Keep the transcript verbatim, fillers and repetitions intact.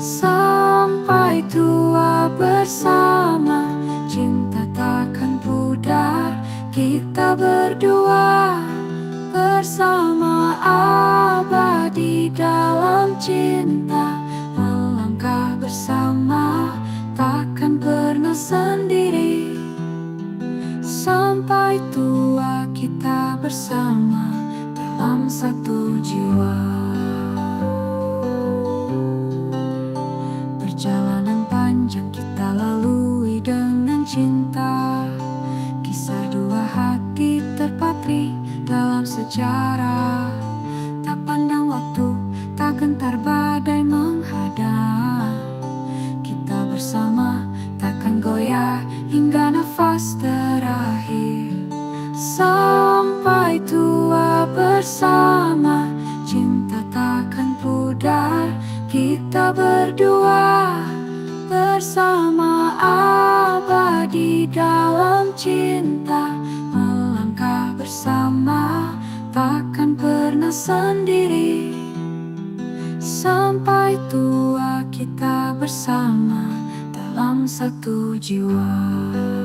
Sampai tua bersama, cinta takkan pudar. Kita berdua bersama abadi dalam cinta. Melangkah bersama, takkan pernah sendiri. Sampai tua kita bersama dalam satu jiwa. Perjalanan panjang kita lalui dengan cinta. Kisah dua hati terpatri dalam sejarah. Tak pandang waktu, tak gentar badai menghadang. Kita bersama takkan goyah hingga nafas terakhir. Sampai tua bersama, cinta takkan pudar. Kita berdua bersama abadi dalam cinta. Melangkah bersama, takkan pernah sendiri. Sampai tua kita bersama dalam satu jiwa.